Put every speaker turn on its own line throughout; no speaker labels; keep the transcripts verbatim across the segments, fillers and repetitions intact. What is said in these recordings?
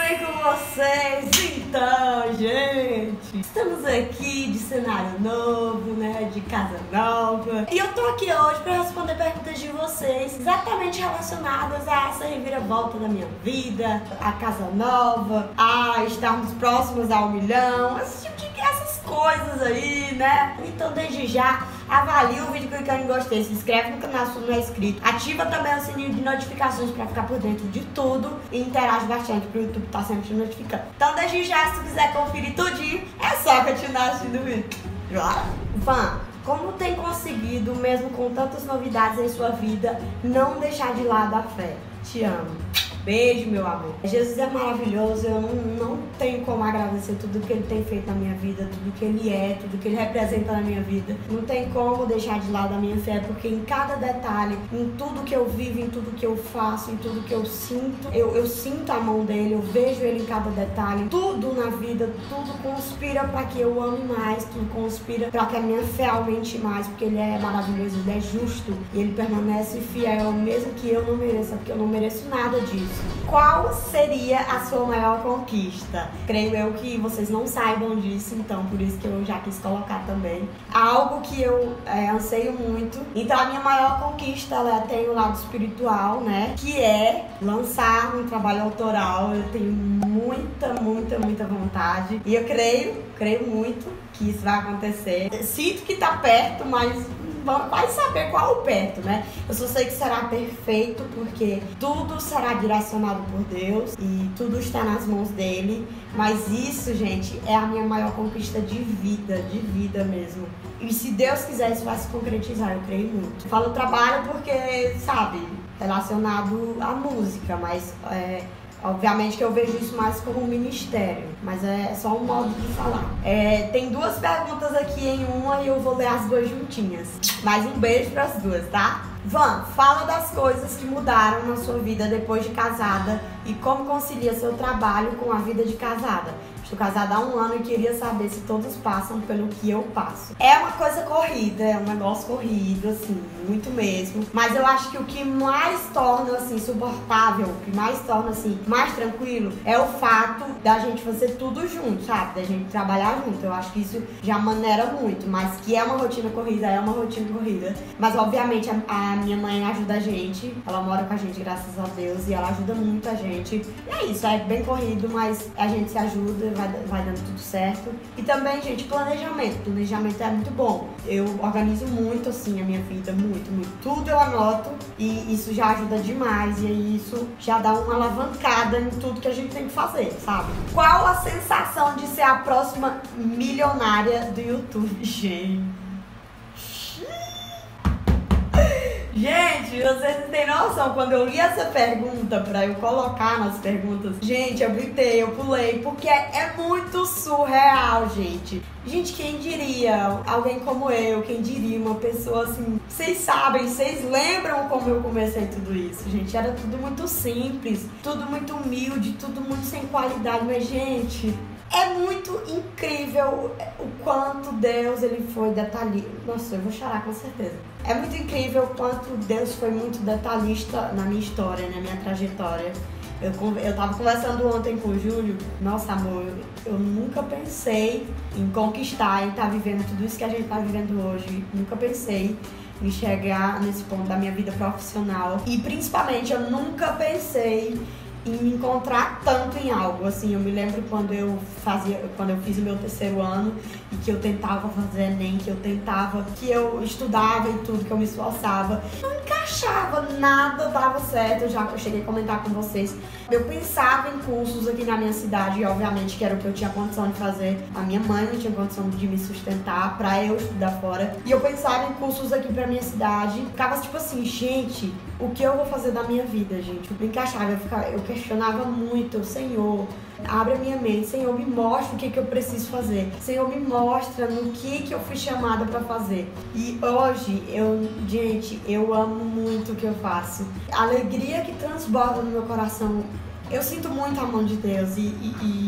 bem com vocês? Então, gente, estamos aqui de cenário novo, né, de casa nova. E eu tô aqui hoje pra responder perguntas de vocês exatamente relacionadas a essa reviravolta da minha vida, a casa nova, a estarmos próximos ao milhão, esse tipo de essas coisas aí, né? Então, desde já, avalie o vídeo clicando em gostei, se inscreve no canal se não é inscrito, ativa também o sininho de notificações pra ficar por dentro de tudo e interage bastante pro YouTube tá sempre te notificando. Então, desde já, se tu quiser conferir tudinho, é só continuar assistindo o vídeo. Vã, como tem conseguido, mesmo com tantas novidades em sua vida, não deixar de lado a fé? Te amo. Beijo, meu amor. Jesus é maravilhoso, eu não, não tenho como agradecer tudo que ele tem feito na minha vida, tudo que ele é, tudo que ele representa na minha vida. Não tem como deixar de lado a minha fé, porque em cada detalhe, em tudo que eu vivo, em tudo que eu faço, em tudo que eu sinto, eu, eu sinto a mão dele, eu vejo ele em cada detalhe. Tudo na vida, tudo conspira para que eu ame mais, tudo conspira para que a minha fé aumente mais, porque ele é maravilhoso, ele é justo e ele permanece fiel, mesmo que eu não mereça, porque eu não mereço nada disso. Qual seria a sua maior conquista? Creio eu que vocês não saibam disso, então por isso que eu já quis colocar também. Algo que eu é, anseio muito. Então a minha maior conquista, ela tem o lado espiritual, né? Que é lançar um trabalho autoral. Eu tenho muita, muita, muita vontade. E eu creio, creio muito que isso vai acontecer. Eu sinto que tá perto, mas vai saber qual o perto, né? Eu só sei que será perfeito, porque tudo será direcionado por Deus e tudo está nas mãos dele. Mas isso, gente, é a minha maior conquista de vida, de vida mesmo. E se Deus quiser, isso vai se concretizar, eu creio muito. Eu falo trabalho porque, sabe, relacionado à música, mas é, obviamente que eu vejo isso mais como um ministério, mas é só um modo de falar. É, tem duas perguntas aqui em uma e eu vou ler as duas juntinhas. Mais um beijo para as duas, tá? Van, fala das coisas que mudaram na sua vida depois de casada e como concilia seu trabalho com a vida de casada. Estou casada há um ano e queria saber se todos passam pelo que eu passo. É uma coisa corrida, é um negócio corrido, assim, muito mesmo. Mas eu acho que o que mais torna, assim, suportável, o que mais torna, assim, mais tranquilo, é o fato da gente fazer tudo junto, sabe? Da gente trabalhar junto. Eu acho que isso já maneira muito, mas que é uma rotina corrida, é uma rotina corrida. Mas, obviamente, a, a minha mãe ajuda a gente, ela mora com a gente, graças a Deus, e ela ajuda muito a gente. E é isso, é bem corrido, mas a gente se ajuda, Vai, vai dando tudo certo. E também, gente, planejamento. Planejamento é muito bom. Eu organizo muito, assim, a minha vida, muito, muito. Tudo eu anoto e isso já ajuda demais. E aí isso já dá uma alavancada em tudo que a gente tem que fazer, sabe? Qual a sensação de ser a próxima milionária do YouTube, gente? Gente, vocês não têm noção, quando eu li essa pergunta pra eu colocar nas perguntas, gente, eu gritei, eu pulei, porque é, é muito surreal, gente. Gente, quem diria? Alguém como eu, quem diria? Uma pessoa assim... Vocês sabem, vocês lembram como eu comecei tudo isso, gente? Era tudo muito simples, tudo muito humilde, tudo muito sem qualidade, mas, gente... É muito incrível o quanto Deus ele foi detalhista. Nossa, eu vou chorar com certeza. É muito incrível o quanto Deus foi muito detalhista na minha história, na minha trajetória. Eu, eu tava conversando ontem com o Júlio. Nossa, amor, eu, eu nunca pensei em conquistar, em estar vivendo tudo isso que a gente tá vivendo hoje. Nunca pensei em chegar nesse ponto da minha vida profissional. E principalmente, eu nunca pensei em me encontrar tanto em algo, assim, eu me lembro quando eu fazia, quando eu fiz o meu terceiro ano e que eu tentava fazer Enem, que eu tentava, que eu estudava e tudo, que eu me esforçava, não encaixava, nada dava certo. Eu já cheguei a comentar com vocês, eu pensava em cursos aqui na minha cidade e obviamente que era o que eu tinha condição de fazer, a minha mãe não tinha condição de me sustentar pra eu estudar fora, e eu pensava em cursos aqui pra minha cidade, ficava tipo assim, gente, o que eu vou fazer da minha vida, gente? Eu não encaixava, eu, ficava, eu questionava muito, Senhor, abre a minha mente, Senhor, me mostra o que, que eu preciso fazer, Senhor, me mostra no que, que eu fui chamada pra fazer. E hoje, eu, gente, eu amo muito o que eu faço. A alegria que transborda no meu coração, eu sinto muito a mão de Deus e, e, e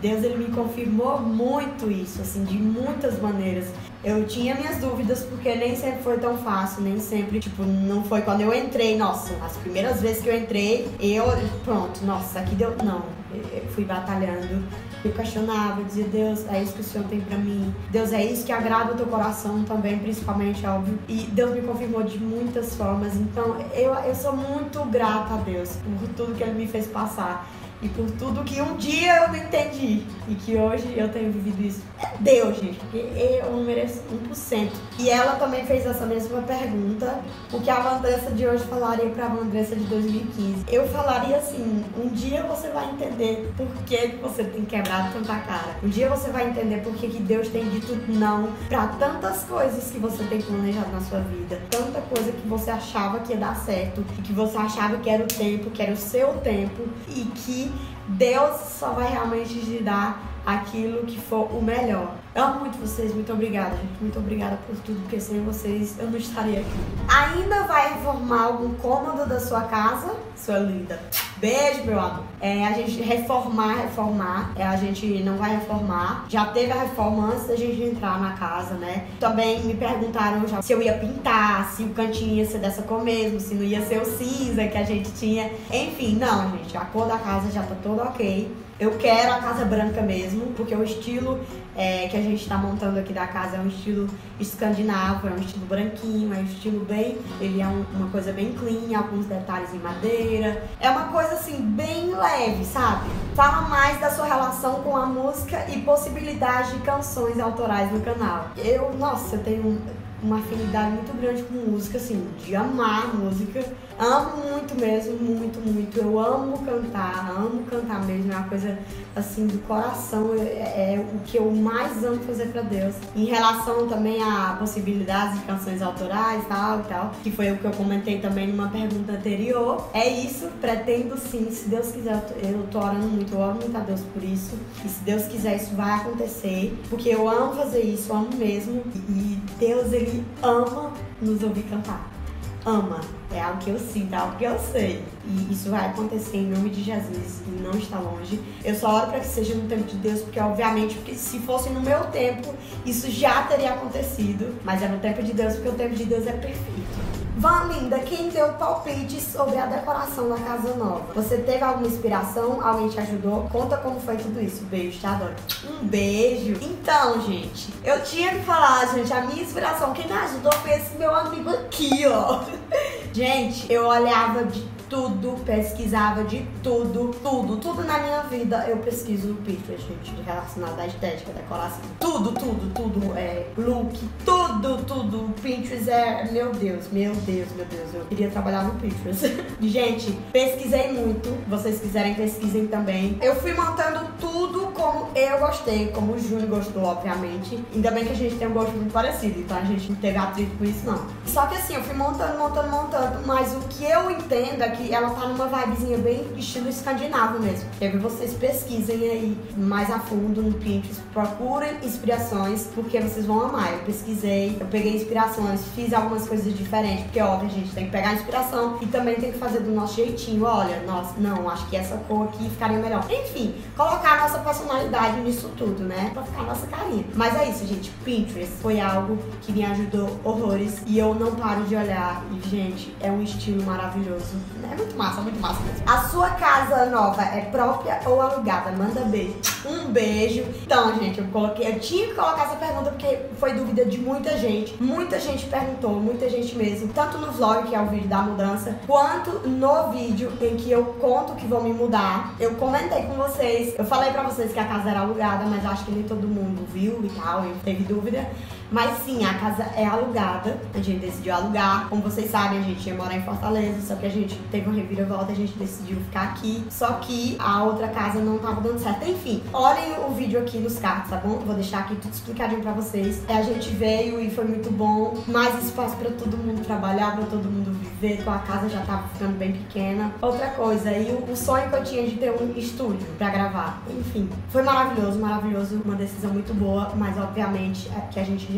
Deus, ele me confirmou muito isso, assim, de muitas maneiras. Eu tinha minhas dúvidas, porque nem sempre foi tão fácil, nem sempre, tipo, não foi quando eu entrei, nossa, as primeiras vezes que eu entrei, eu, pronto, nossa, aqui deu, não, eu fui batalhando, eu questionava, eu dizia, Deus, é isso que o Senhor tem pra mim, Deus, é isso que agrada o teu coração também, principalmente, óbvio, e Deus me confirmou de muitas formas, então eu, eu sou muito grata a Deus por tudo que Ele me fez passar. E por tudo que um dia eu não entendi. E que hoje eu tenho vivido isso. É Deus, gente. Porque eu não mereço um por cento. E ela também fez essa mesma pergunta. O que a Vandressa de hoje falaria pra Vandressa de dois mil e quinze. Eu falaria assim, um dia você vai entender por que você tem quebrado tanta cara. Um dia você vai entender por que que Deus tem dito não pra tantas coisas que você tem planejado na sua vida. Tanta coisa que você achava que ia dar certo. E que você achava que era o tempo, que era o seu tempo. E que Deus só vai realmente te dar aquilo que for o melhor. Eu amo muito vocês, muito obrigada, gente. Muito obrigada por tudo, porque sem vocês eu não estaria aqui. Ainda vai reformar algum cômodo da sua casa? Sua linda. Beijo, meu amor. É, a gente reformar, reformar. É, a gente não vai reformar. Já teve a reforma antes da gente entrar na casa, né? Também me perguntaram já se eu ia pintar, se o cantinho ia ser dessa cor mesmo, se não ia ser o cinza que a gente tinha. Enfim, não, gente. A cor da casa já tá toda ok. Eu quero a casa branca mesmo, porque o estilo é, que a gente tá montando aqui da casa é um estilo escandinavo, é um estilo branquinho, é um estilo bem... Ele é um, uma coisa bem clean, alguns detalhes em madeira. É uma coisa assim, bem leve, sabe? Fala mais da sua relação com a música e possibilidade de canções autorais no canal. Eu, nossa, eu tenho uma afinidade muito grande com música, assim, de amar música. Amo muito mesmo, muito, muito. Eu amo cantar, amo cantar mesmo. É uma coisa, assim, do coração. É, é o que eu mais amo fazer pra Deus. Em relação também a possibilidades de canções autorais, tal e tal, que foi o que eu comentei também numa pergunta anterior. É isso, pretendo sim, se Deus quiser. Eu tô orando muito, eu amo muito a Deus por isso. E se Deus quiser, isso vai acontecer. Porque eu amo fazer isso, eu amo mesmo. E Deus, Ele ama nos ouvir cantar. Ama. É algo que eu sinto, é algo que eu sei. E isso vai acontecer em nome de Jesus e não está longe. Eu só oro para que seja no tempo de Deus, porque obviamente, porque se fosse no meu tempo, isso já teria acontecido. Mas é no tempo de Deus, porque o tempo de Deus é perfeito. Van Linda, quem deu palpite sobre a decoração da casa nova? Você teve alguma inspiração? Alguém te ajudou? Conta como foi tudo isso. Beijo, te adoro. Um beijo. Então, gente, eu tinha que falar, gente, a minha inspiração, quem me ajudou foi esse meu amigo aqui, ó. Gente, eu olhava de tudo, pesquisava de tudo, tudo, tudo na minha vida eu pesquiso no Pinterest, gente, relacionado à estética, decoração, tudo, tudo, tudo, é, look, tudo, tudo, o Pinterest é, meu Deus, meu Deus, meu Deus, eu queria trabalhar no Pinterest. Gente, pesquisei muito, vocês quiserem pesquisem também. Eu fui montando tudo como eu gostei, como o Júnior gostou, obviamente, ainda bem que a gente tem um gosto muito parecido, então a gente não teve atrito com isso, não. Só que assim, eu fui montando, montando, montando, mas o que eu entendo é que ela tá numa vibezinha bem estilo escandinavo mesmo. Quero que vocês pesquisem aí mais a fundo no Pinterest, procurem inspirações, porque vocês vão amar. Eu pesquisei, eu peguei inspirações, fiz algumas coisas diferentes, porque óbvio, a gente tem que pegar inspiração e também tem que fazer do nosso jeitinho. Olha, nossa, não, acho que essa cor aqui ficaria melhor. Enfim, colocar a nossa personalidade nisso tudo, né? Pra ficar a nossa carinha. Mas é isso, gente. Pinterest foi algo que me ajudou horrores e eu não paro de olhar. E, gente, é um estilo maravilhoso. É muito massa, muito massa mesmo. A sua casa nova é própria ou alugada? Manda beijo. Um beijo. Então, gente, eu coloquei, eu tinha que colocar essa pergunta porque foi dúvida de muita gente. Muita gente perguntou, muita gente mesmo. Tanto no vlog, que é o vídeo da mudança, quanto no vídeo em que eu conto que vou me mudar. Eu comentei com vocês. Eu falei pra vocês que a casa era alugada, mas acho que nem todo mundo viu e tal, e teve dúvida. Mas sim, a casa é alugada. A gente decidiu alugar. Como vocês sabem, a gente ia morar em Fortaleza, só que a gente teve uma reviravolta, a gente decidiu ficar aqui. Só que a outra casa não tava dando certo. Enfim, olhem o vídeo aqui nos cards, tá bom? Vou deixar aqui tudo explicadinho pra vocês. A gente veio e foi muito bom. Mais espaço pra todo mundo trabalhar, pra todo mundo viver. Então a casa já tava ficando bem pequena. Outra coisa, e o, o sonho que eu tinha de ter um estúdio pra gravar. Enfim, foi maravilhoso, maravilhoso. Uma decisão muito boa, mas obviamente é que a gente já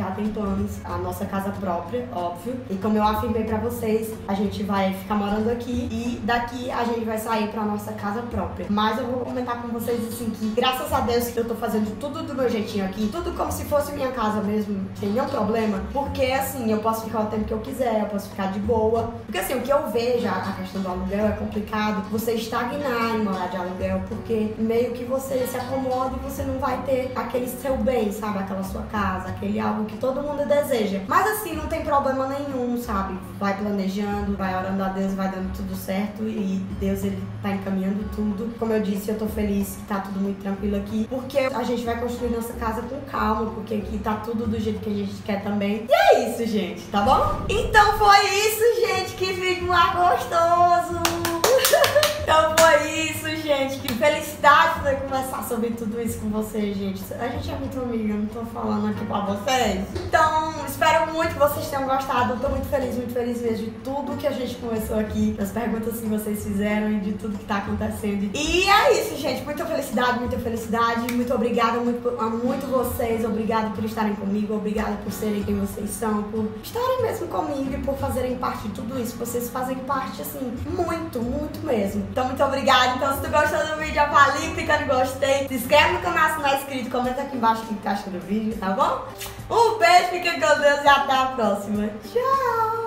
já tem planos, a nossa casa própria, óbvio. E como eu afirmei pra vocês, a gente vai ficar morando aqui e daqui a gente vai sair pra nossa casa própria. Mas eu vou comentar com vocês assim que, graças a Deus, que eu tô fazendo tudo do meu jeitinho aqui, tudo como se fosse minha casa mesmo, sem nenhum problema. Porque assim, eu posso ficar o tempo que eu quiser, eu posso ficar de boa. Porque assim, o que eu vejo, a questão do aluguel é complicado, você estagnar em morar de aluguel, porque meio que você se acomoda e você não vai ter aquele seu bem, sabe? Aquela sua casa, aquele algo que todo mundo deseja. Mas assim, não tem problema nenhum, sabe? Vai planejando, vai orando a Deus, vai dando tudo certo e Deus, ele tá encaminhando tudo. Como eu disse, eu tô feliz que tá tudo muito tranquilo aqui, porque a gente vai construir nossa casa com calma, porque aqui tá tudo do jeito que a gente quer também. E é isso, gente, tá bom? Então foi isso, gente, que vídeo mais gostoso! Então foi isso, gente. Que felicidade poder conversar sobre tudo isso com vocês, gente. A gente é muito amiga, não tô falando aqui pra vocês. Então, espero muito que vocês tenham gostado. Eu tô muito feliz, muito feliz mesmo de tudo que a gente conversou aqui, das perguntas que vocês fizeram e de tudo que tá acontecendo. E é isso, gente. Muita felicidade, muita felicidade. Muito obrigada, muito, a muito vocês. Obrigada por estarem comigo, obrigada por serem quem vocês são, por estarem mesmo comigo e por fazerem parte de tudo isso. Vocês fazem parte, assim, muito, muito mesmo. Então, muito obrigada. Então, se tu gostou do vídeo, avalie, clica no gostei. Se inscreve no canal se não é inscrito. Comenta aqui embaixo o que tu acha do vídeo, tá bom? Um beijo, fica com Deus e até a próxima. Tchau!